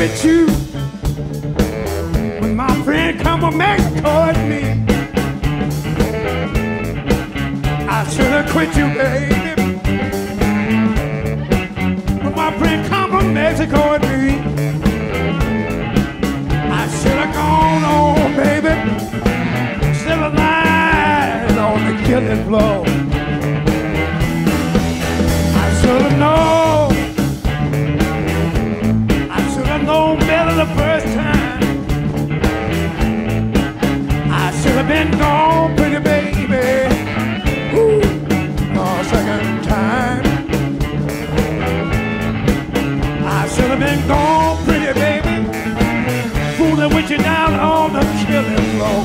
quit you when my friend come from Mexico with me. I should have quit you, baby, when my friend come from Mexico with me. I should have gone on, baby, still alive on the killing floor. I should have known. I should have known better the first time. I should have been gone, pretty baby. Ooh, a second time. I should have been gone, pretty baby, fooling with you down on the killing floor.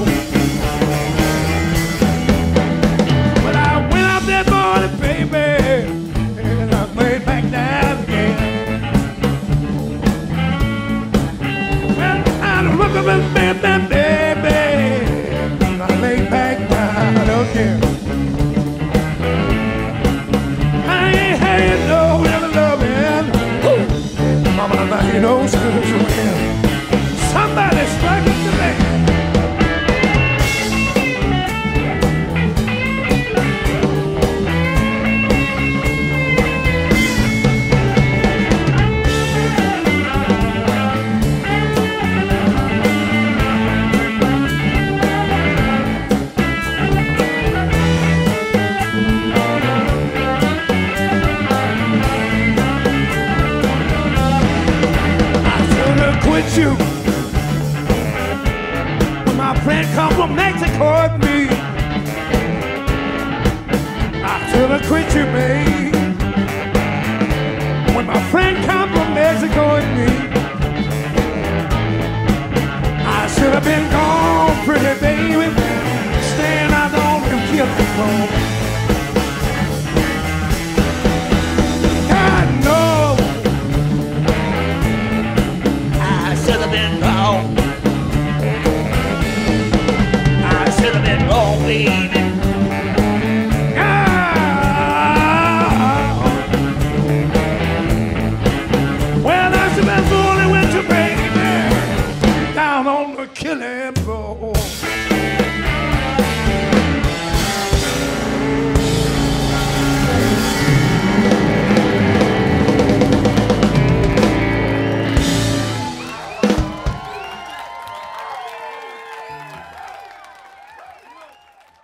But I went out that morning, baby, and I laid back down again. Well, I look up and baby, and I laid back down again. I ain't had no other loving. Mama, I ain't no spiritual hand. Somebody strike it to me. Quit you when my friend come from Mexico with me. I should have quit you, babe, when my friend come from Mexico with me. I should have been gone, pretty baby, staying out on them killing floor.